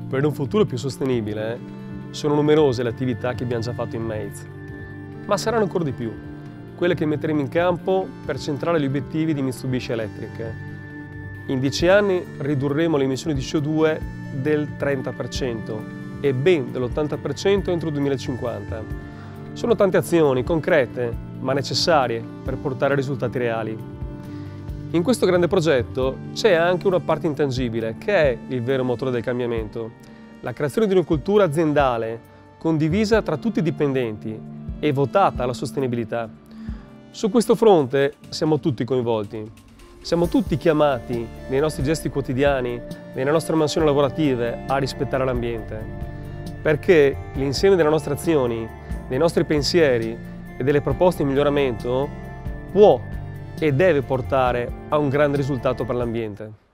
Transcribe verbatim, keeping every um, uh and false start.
Per un futuro più sostenibile sono numerose le attività che abbiamo già fatto in Maize, ma saranno ancora di più quelle che metteremo in campo per centrare gli obiettivi di Mitsubishi Electric. In dieci anni ridurremo le emissioni di C O due del trenta per cento e ben dell'ottanta per cento entro il duemilacinquanta. Sono tante azioni concrete ma necessarie per portare risultati reali. In questo grande progetto c'è anche una parte intangibile che è il vero motore del cambiamento, la creazione di una cultura aziendale condivisa tra tutti i dipendenti e votata alla sostenibilità. Su questo fronte siamo tutti coinvolti, siamo tutti chiamati nei nostri gesti quotidiani, nelle nostre mansioni lavorative a rispettare l'ambiente, perché l'insieme delle nostre azioni, dei nostri pensieri e delle proposte di miglioramento può e deve portare a un grande risultato per l'ambiente.